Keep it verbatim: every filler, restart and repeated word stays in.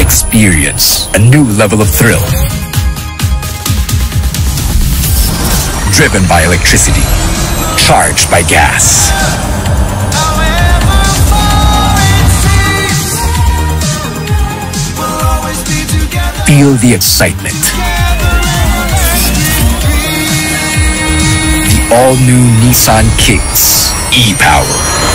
Experience a new level of thrill. Driven by electricity, charged by gas. Feel the excitement. The all-new Nissan Kicks E-Power.